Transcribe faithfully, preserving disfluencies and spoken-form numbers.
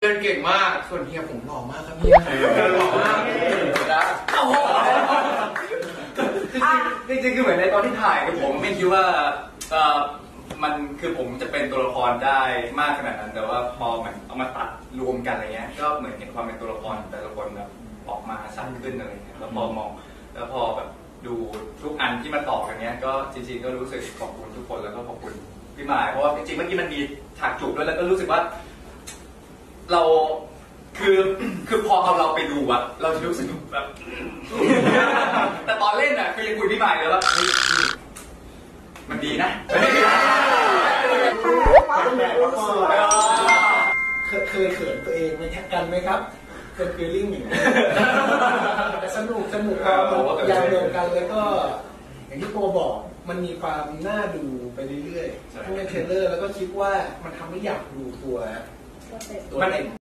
เดินเก่งมากส่วนเฮียผมหล่อมากครับเฮียหล่อมากนะโอ้โหจริงๆคือเหมือนในตอนที่ถ่ายคือผมไม่คิดว่าเออมันคือผมจะเป็นตัวละครได้มากขนาดนั้นแต่ว่าพอมันเอามาตัดรวมกันอะไรเงี้ยก็เหมือนเห็นความเป็นตัวละครแต่ละคนแบบออกมาชัดขึ้นอะไรเงี้ยแล้วพอมองแล้วพอแบบดูทุกอันที่มาต่อกันเนี้ยก็จริงๆก็รู้สึกขอบคุณทุกคนแล้วก็ขอบคุณพี่หมายเพราะว่าจริงๆเมื่อกี้มันมีฉากจูบด้วยแล้วก็รู้สึกว่าเราคือคือพอเอาเราไปดูอะเราจะรู้สึกแบบแต่ตอนเล่นอะคือยังคุยพี่หมายเลยว่ามันดีนะเคยเขินตัวเองไหมกันไหมครับเกิดฟีลลิ่งอย่างนี้แต่สนุกสนุกครับยาวเดียวกันแล้วก็อย่างที่โปบอกมันมีความน่าดูไปเรื่อยๆทั้งในเทรลเลอร์แล้วก็คิดว่ามันทำให้อยากดูตัวตัวเต็ม